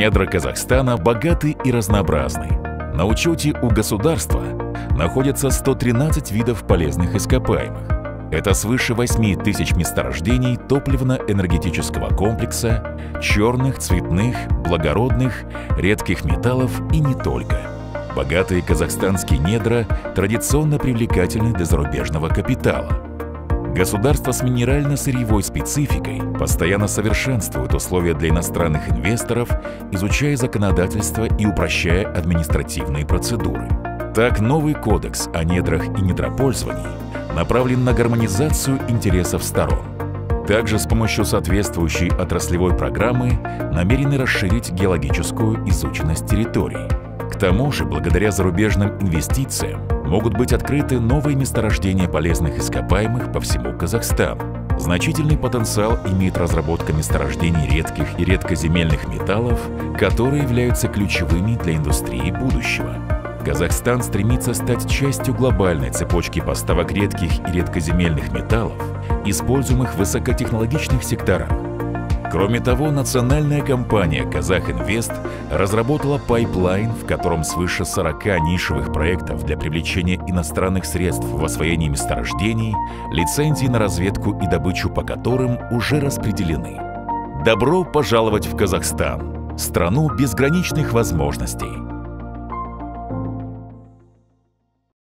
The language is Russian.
Недра Казахстана богаты и разнообразны. На учете у государства находятся 113 видов полезных ископаемых. Это свыше 8 тысяч месторождений топливно-энергетического комплекса, черных, цветных, благородных, редких металлов и не только. Богатые казахстанские недра традиционно привлекательны для зарубежного капитала. Государство с минерально-сырьевой спецификой постоянно совершенствует условия для иностранных инвесторов, изучая законодательство и упрощая административные процедуры. Так, новый кодекс о недрах и недропользовании направлен на гармонизацию интересов сторон. Также с помощью соответствующей отраслевой программы намерены расширить геологическую изученность территорий. К тому же, благодаря зарубежным инвестициям могут быть открыты новые месторождения полезных ископаемых по всему Казахстану. Значительный потенциал имеет разработка месторождений редких и редкоземельных металлов, которые являются ключевыми для индустрии будущего. Казахстан стремится стать частью глобальной цепочки поставок редких и редкоземельных металлов, используемых в высокотехнологичных секторах. Кроме того, национальная компания «Казахинвест» разработала пайплайн, в котором свыше 40 нишевых проектов для привлечения иностранных средств в освоении месторождений, лицензии на разведку и добычу по которым уже распределены. Добро пожаловать в Казахстан, страну безграничных возможностей!